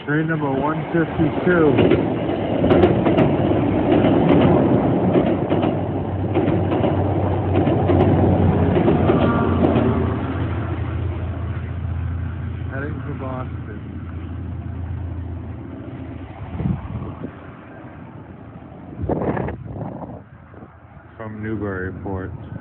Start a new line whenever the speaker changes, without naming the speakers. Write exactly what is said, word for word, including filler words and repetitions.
Train number one fifty-two. Heading for Boston. From Newburyport.